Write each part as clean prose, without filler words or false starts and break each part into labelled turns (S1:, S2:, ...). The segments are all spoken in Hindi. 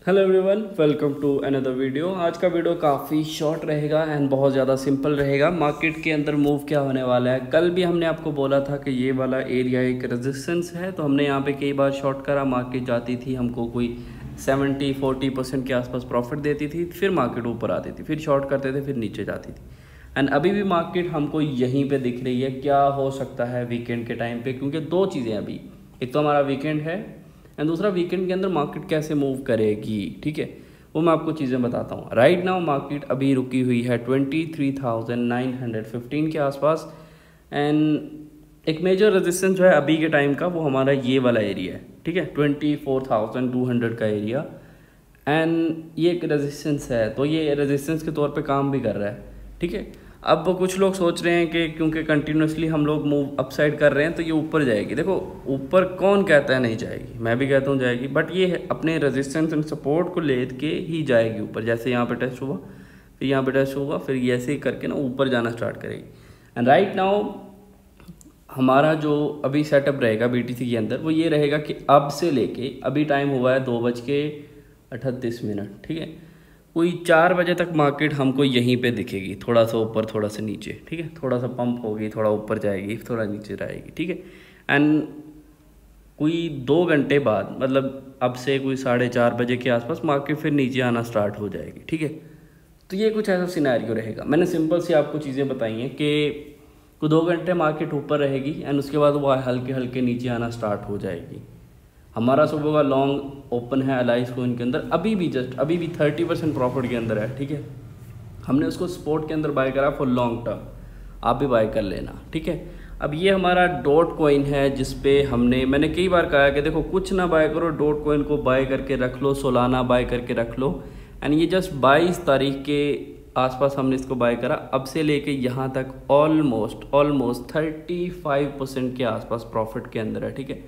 S1: Hello everyone, welcome to another video. आज का वीडियो काफ़ी शॉर्ट रहेगा एंड बहुत ज़्यादा सिंपल रहेगा। मार्केट के अंदर मूव क्या होने वाला है, कल भी हमने आपको बोला था कि ये वाला एरिया एक रेजिस्टेंस है, तो हमने यहाँ पे कई बार शॉर्ट करा। मार्केट जाती थी, हमको कोई 70-40% के आसपास प्रॉफिट देती थी, फिर मार्केट ऊपर आती थी, फिर शॉर्ट करते थे, फिर नीचे जाती थी। एंड अभी भी मार्केट हमको यहीं पे दिख रही है। क्या हो सकता है वीकेंड के टाइम पे, क्योंकि दो चीज़ें अभी, एक तो हमारा वीकेंड है एंड दूसरा वीकेंड के अंदर मार्केट कैसे मूव करेगी। ठीक है, वो मैं आपको चीज़ें बताता हूँ। राइट नाउ मार्केट अभी रुकी हुई है 23,915 के आसपास एंड एक मेजर रेजिस्टेंस जो है अभी के टाइम का, वो हमारा ये वाला एरिया है। ठीक है, 24,200 का एरिया एंड ये एक रेजिस्टेंस है, तो ये रेजिस्टेंस के तौर पे काम भी कर रहा है। ठीक है, अब कुछ लोग सोच रहे हैं कि क्योंकि कंटिन्यूसली हम लोग मूव अपसाइड कर रहे हैं तो ये ऊपर जाएगी। देखो, ऊपर कौन कहता है नहीं जाएगी, मैं भी कहता हूँ जाएगी, बट ये अपने रेजिस्टेंस एंड सपोर्ट को लेके ही जाएगी ऊपर। जैसे यहाँ पे टेस्ट हुआ, फिर यहाँ पे टेस्ट होगा, फिर ऐसे ही करके ना ऊपर जाना स्टार्ट करेगी। एंड राइट नाउ हमारा जो अभी सेटअप रहेगा BTC के अंदर, वो ये रहेगा कि अब से लेके अभी टाइम हुआ है 2:38। ठीक है, कोई 4 बजे तक मार्केट हमको यहीं पे दिखेगी, थोड़ा सा ऊपर थोड़ा सा नीचे। ठीक है, थोड़ा सा पंप होगी, थोड़ा ऊपर जाएगी, थोड़ा नीचे रहेगी। ठीक है, एंड कोई 2 घंटे बाद, मतलब अब से कोई 4:30 बजे के आसपास मार्केट फिर नीचे आना स्टार्ट हो जाएगी। ठीक है, तो ये कुछ ऐसा सिनेरियो रहेगा। मैंने सिंपल सी आपको चीज़ें बताई हैं कि कोई 2 घंटे मार्केट ऊपर रहेगी एंड उसके बाद वो हल्के हल्के नीचे आना स्टार्ट हो जाएगी। हमारा सुबह का लॉन्ग ओपन है एलाइस कोइन के अंदर, अभी भी 30% प्रॉफिट के अंदर है। ठीक है, हमने उसको स्पॉट के अंदर बाय करा फॉर लॉन्ग टर्म, आप भी बाय कर लेना। ठीक है, अब ये हमारा डॉट कॉइन है जिस पे मैंने कई बार कहा है कि देखो, कुछ ना बाय करो, डॉट कॉइन को बाय करके रख लो, सोलाना बाय करके रख लो। एंड ये जस्ट 22 तारीख के आसपास हमने इसको बाय करा। अब से लेके यहाँ तक ऑलमोस्ट 35% के आसपास प्रॉफिट के अंदर है। ठीक है,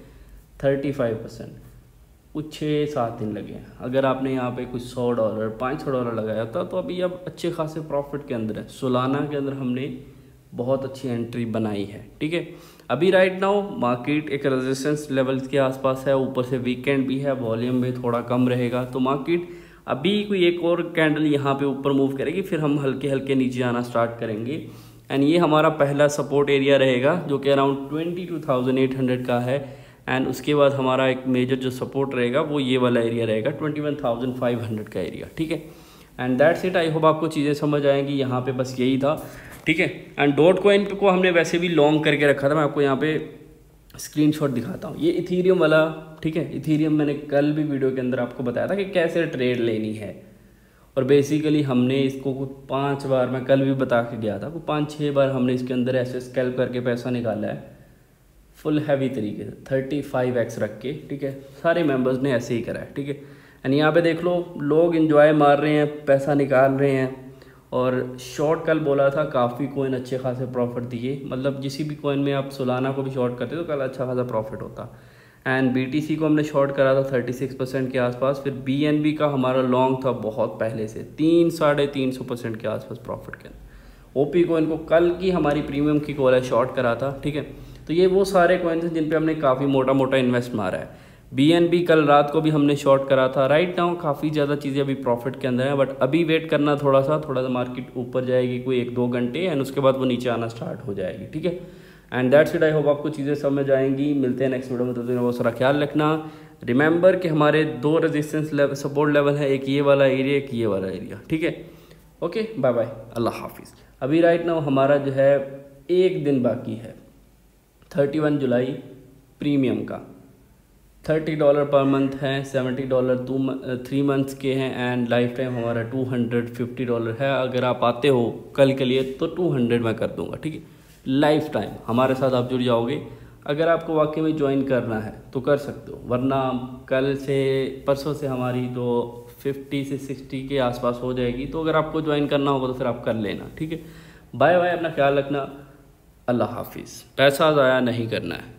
S1: 35%, कुछ 6-7 दिन लगे हैं। अगर आपने यहाँ पे कुछ $100 $500 लगाया था तो अभी अब अच्छे खासे प्रॉफिट के अंदर है। सोलाना के अंदर हमने बहुत अच्छी एंट्री बनाई है। ठीक है, अभी राइट नाउ मार्केट एक रेजिस्टेंस लेवल के आसपास है, ऊपर से वीकेंड भी है, वॉल्यूम भी थोड़ा कम रहेगा, तो मार्केट अभी कोई एक और कैंडल यहाँ पे ऊपर मूव करेगी, फिर हम हल्के हल्के नीचे आना स्टार्ट करेंगे। एंड ये हमारा पहला सपोर्ट एरिया रहेगा जो कि अराउंड 22,800 का है। एंड उसके बाद हमारा एक मेजर जो सपोर्ट रहेगा वो ये वाला एरिया रहेगा 21,500 का एरिया। ठीक है, and that's it. I hope आपको चीज़ें समझ आएंगी। यहाँ पे बस यही था। ठीक है, एंड डॉट कॉइन को हमने वैसे भी लॉन्ग करके रखा था। मैं आपको यहाँ पे स्क्रीनशॉट दिखाता हूँ, ये इथीरियम वाला। ठीक है, इथीरियम मैंने कल भी वीडियो के अंदर आपको बताया था कि कैसे ट्रेड लेनी है, और बेसिकली हमने इसको कुछ 5 बार, मैं कल भी बता के गया था, कुछ 5-6 बार हमने इसके अंदर ऐसे स्कैल्प करके पैसा निकाला है फुल हैवी तरीके से 35x रख के। ठीक है, सारे मेंबर्स ने ऐसे ही करा है। ठीक है, एंड यहाँ पे देख लो, लोग इन्जॉय मार रहे हैं, पैसा निकाल रहे हैं। और शॉर्ट कल बोला था, काफ़ी कॉइन अच्छे खासे प्रॉफिट दिए, मतलब किसी भी कॉइन में आप सोलाना को भी शॉर्ट करते तो कल अच्छा खासा प्रॉफिट होता। एंड BTC को हमने शॉर्ट करा था 36% के आसपास। फिर BNB का हमारा लॉन्ग था बहुत पहले से, 300-350% के आसपास प्रॉफिट के। OP कॉइन को कल की हमारी प्रीमियम की कॉल है, शॉर्ट करा था। ठीक है, तो ये वो सारे कॉइन्स हैं जिन पे हमने काफ़ी मोटा मोटा इन्वेस्ट मारा है। BNB कल रात को भी हमने शॉर्ट करा था। राइट नाउ काफ़ी ज़्यादा चीज़ें अभी प्रॉफिट के अंदर हैं, बट अभी वेट करना थोड़ा सा मार्केट ऊपर जाएगी कोई 1-2 घंटे एंड उसके बाद वो नीचे आना स्टार्ट हो जाएगी। ठीक है, and that's it. I hope आपको चीज़ें समझ आएंगी। मिलते हैं नेक्स्ट वीडियो में, तो बहुत सारा ख्याल रखना। रिमेंबर कि हमारे 2 रेजिस्टेंस सपोर्ट लेवल है, एक ये वाला एरिया, एक ये वाला एरिया। ठीक है, ओके, बाय बाय, अल्लाह हाफिज़। अभी राइट नाउ हमारा जो है 1 दिन बाकी है, 31 जुलाई प्रीमियम का। $30 पर मंथ है, $70 3 मंथ्स के हैं एंड लाइफ टाइम हमारा $250 है। अगर आप आते हो कल के लिए तो 200 मैं कर दूंगा। ठीक है, लाइफ टाइम हमारे साथ आप जुड़ जाओगे। अगर आपको वाकई में ज्वाइन करना है तो कर सकते हो, वरना कल से परसों से हमारी तो 50 से 60 के आसपास हो जाएगी। तो अगर आपको ज्वाइन करना होगा तो फिर आप कर लेना। ठीक है, बाय बाय, अपना ख्याल रखना, अल्लाह हाफिज़। पैसा ज़ाया नहीं करना है।